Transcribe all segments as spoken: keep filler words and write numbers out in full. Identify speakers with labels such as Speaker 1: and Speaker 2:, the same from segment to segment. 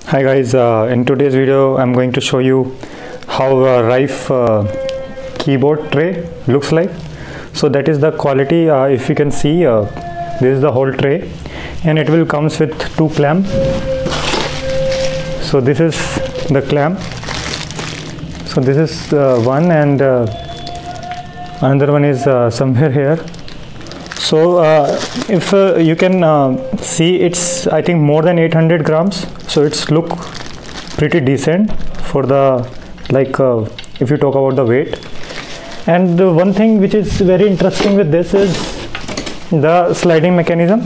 Speaker 1: Hi guys, uh, in today's video I'm going to show you how a Rife uh, keyboard tray looks like. So that is the quality. Uh, if you can see, uh, this is the whole tray and it will comes with two clamps. So this is the clamp. So this is uh, one and uh, another one is uh, somewhere here. So uh, if uh, you can uh, see, it's I think more than eight hundred grams, so it's look pretty decent for the like uh, if you talk about the weight. And the one thing which is very interesting with this is the sliding mechanism.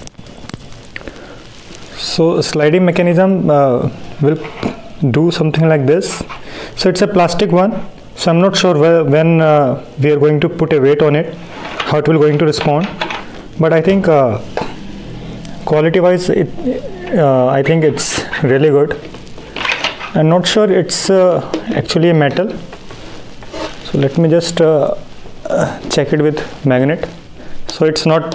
Speaker 1: So sliding mechanism uh, will do something like this. So it's a plastic one, so I'm not sure where, when uh, we are going to put a weight on it, how it will going to respond. But I think uh, quality wise it uh, I think it's really good. I'm not sure it's uh, actually a metal, so let me just uh, uh, check it with magnet. So it's not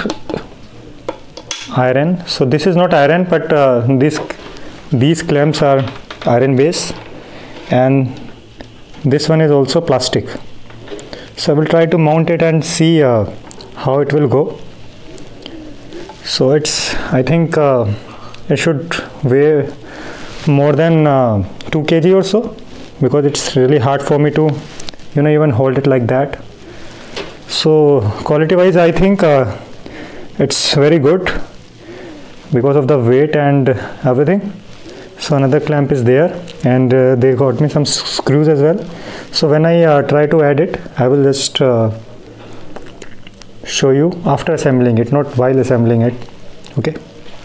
Speaker 1: iron, so this is not iron, but uh, these these clamps are iron base and this one is also plastic. So I will try to mount it and see uh, how it will go. So it's I think uh, it should weigh more than uh, two kilograms or so, because it's really hard for me to you know even hold it like that. So quality wise I think uh, it's very good because of the weight and everything. So another clamp is there and uh, they got me some screws as well. So when I uh, try to add it, I will just uh, show you after assembling it, not while assembling it. Okay.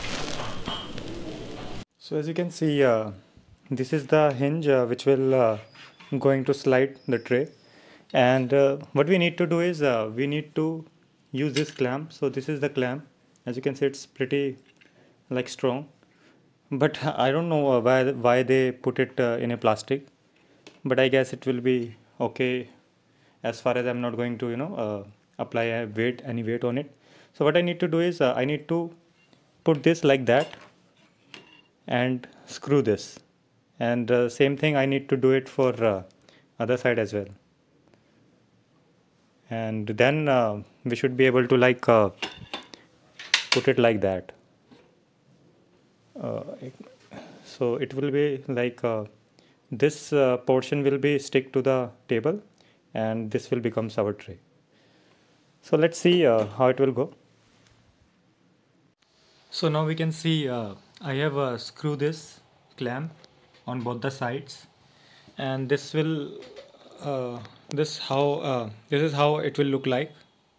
Speaker 1: So as you can see, uh, this is the hinge uh, which will uh, going to slide the tray, and uh, what we need to do is uh, we need to use this clamp. So this is the clamp. As you can see, it's pretty like strong, but I don't know uh, why why they put it uh, in a plastic, but I guess it will be okay as far as I'm not going to you know uh, apply a weight any weight on it. So what I need to do is uh, I need to put this like that and screw this, and uh, same thing I need to do it for uh, other side as well, and then uh, we should be able to like uh, put it like that. Uh, so it will be like uh, this uh, portion will be stick to the table and this will become our tray. So let's see uh, how it will go. So now we can see uh, I have uh, screw this clamp on both the sides, and this will uh, this how uh, this is how it will look like.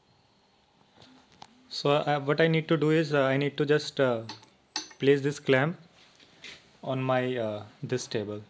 Speaker 1: So uh, what I need to do is uh, I need to just uh, place this clamp on my uh, this table.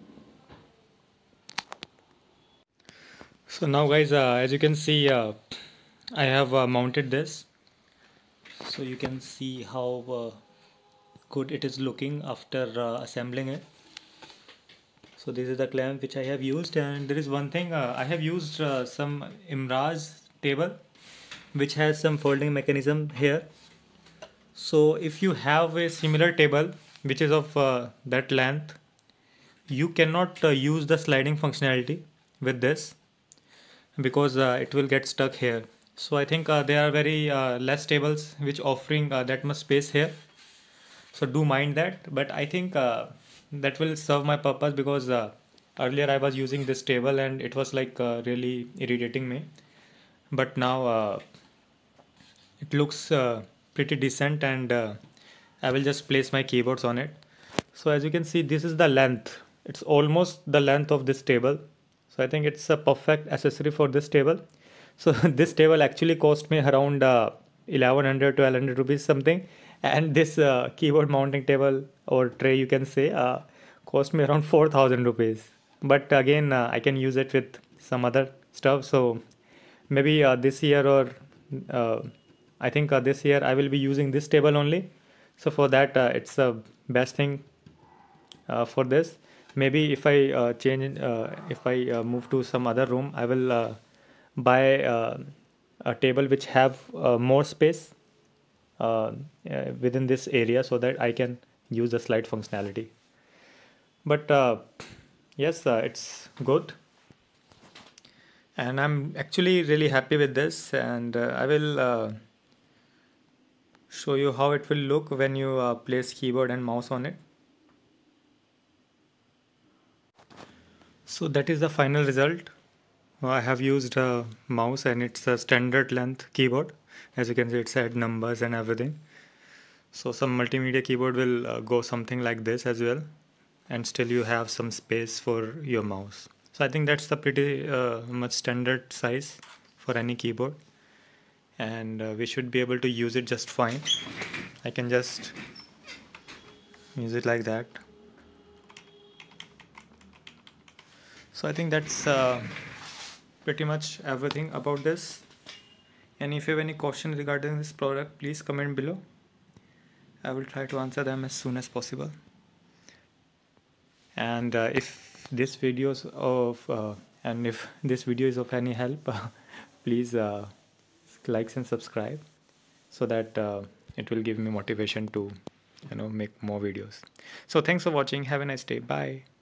Speaker 1: So now guys, uh, as you can see, uh, I have uh, mounted this, so you can see how uh, good it is looking after uh, assembling it. So this is the clamp which I have used, and there is one thing uh, I have used uh, some Imraz table which has some folding mechanism here. So if you have a similar table which is of uh, that length, you cannot uh, use the sliding functionality with this, because uh, it will get stuck here. So I think uh, there are very uh, less tables which offering uh, that much space here, so do mind that. But I think uh, that will serve my purpose, because uh, earlier I was using this table and it was like uh, really irritating me, but now uh, it looks uh, pretty decent, and uh, I will just place my keyboards on it. So as you can see, this is the length, it's almost the length of this table. So I think it's a perfect accessory for this table. So this table actually cost me around uh, eleven hundred to twelve hundred rupees something, and this uh, keyboard mounting table or tray you can say uh, cost me around four thousand rupees. But again uh, I can use it with some other stuff. So maybe uh, this year or uh, I think uh, this year I will be using this table only. So for that uh, it's the best thing uh, for this. Maybe if I uh, change uh, if I uh, move to some other room, I will uh, buy uh, a table which have uh, more space uh, uh, within this area, so that I can use the slide functionality. but uh, yes, uh, it's good, and I'm actually really happy with this, and uh, I will uh, show you how it will look when you uh, place keyboard and mouse on it. So that is the final result. I have used a mouse and it's a standard length keyboard. As you can see, it's had numbers and everything. So some multimedia keyboard will uh, go something like this as well, and still you have some space for your mouse. So I think that's the pretty uh, much standard size for any keyboard, and uh, we should be able to use it just fine. I can just use it like that. So I think that's uh, pretty much everything about this. And if you have any question regarding this product, please comment below. I will try to answer them as soon as possible. And uh, if this videos of uh, and if this video is of any help, please uh, like and subscribe, so that uh, it will give me motivation to, you know, make more videos. So thanks for watching. Have a nice day. Bye.